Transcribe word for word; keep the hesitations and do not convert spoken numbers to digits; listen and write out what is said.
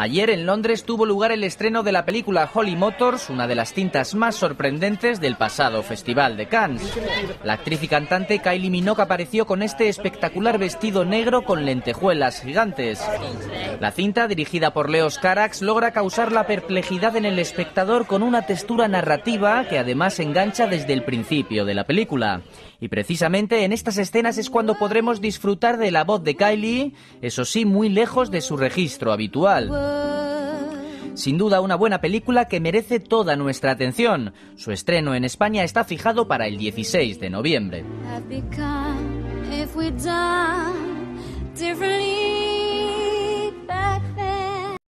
Ayer en Londres tuvo lugar el estreno de la película Holy Motors, una de las cintas más sorprendentes del pasado Festival de Cannes. La actriz y cantante Kylie Minogue apareció con este espectacular vestido negro con lentejuelas gigantes. La cinta, dirigida por Leos Carax, logra causar la perplejidad en el espectador con una textura narrativa que además engancha desde el principio de la película. Y precisamente en estas escenas es cuando podremos disfrutar de la voz de Kylie, eso sí, muy lejos de su registro habitual. Sin duda una buena película que merece toda nuestra atención. Su estreno en España está fijado para el dieciséis de noviembre.